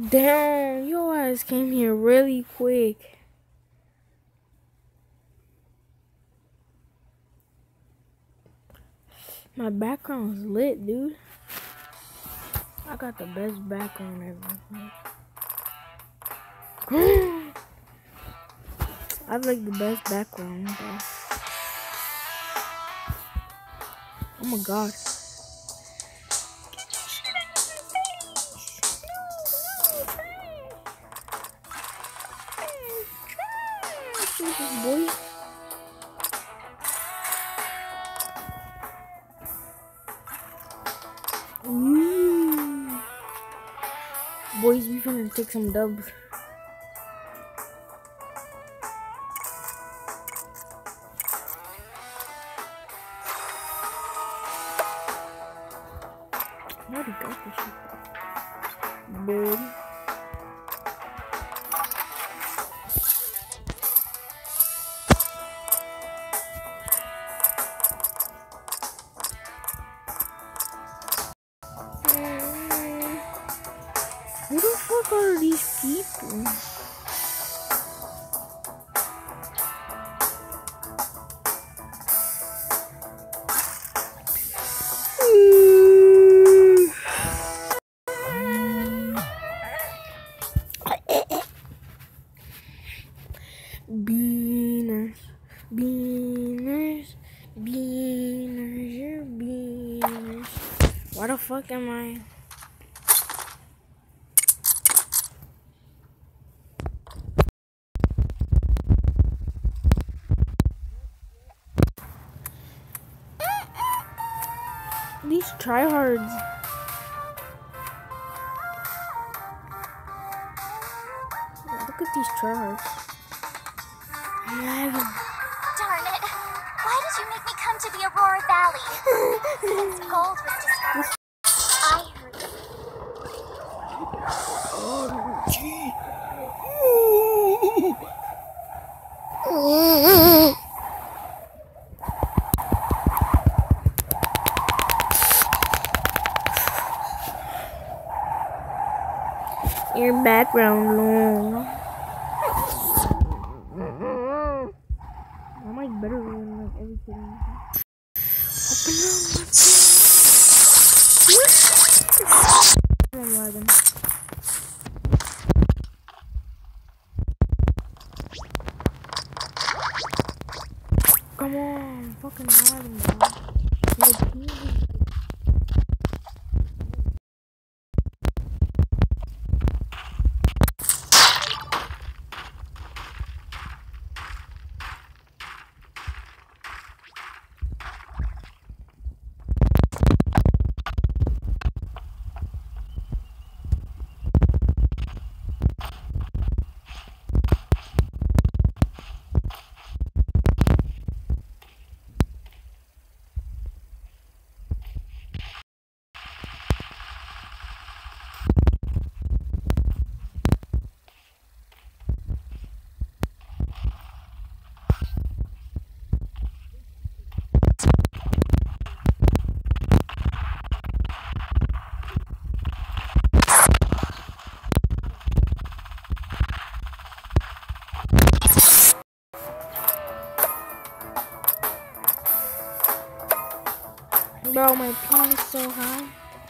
Damn, your ass came here really quick. My background's lit, dude. I got the best background ever. I have like the best background, bro. Oh my god. Boy. Boys, we finna take some dubs. I already got this shit, dude. Who the fuck are these people? Beaners, you're beaners. Why the fuck am I? These tryhards. Look at these tryhards. I'm lagging. Darn it. Why did you make me come to the Aurora Valley? Since gold was discovered, I heard it. Your background long. I might better than like everything. Open up. I'm lagging. Come on, fucking lagging, bro. Bro, my ping is so high.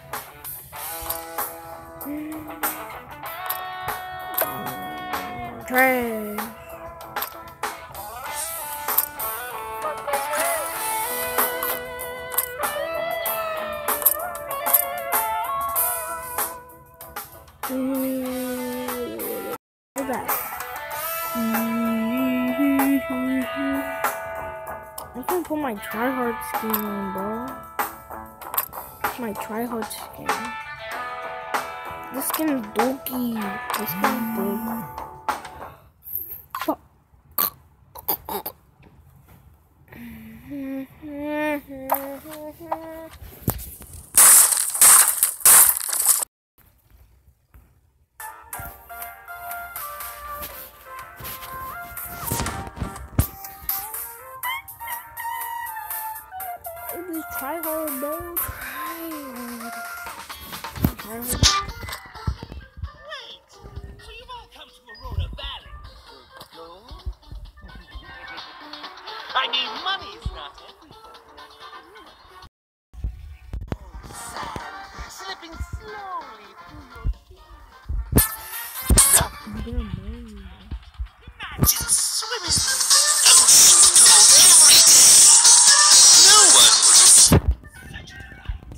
Trash. Look at that. I'm gonna put my tryhard skin on, bro. My tryhard skin. This skin is dookie. This skin is dope. Fuck. This tryhard, bro. Tryhard. Wait, I mean, money's not everything. Sand slipping slowly through your fingers. Imagine swimming in the ocean gold every day. No one would such a delight.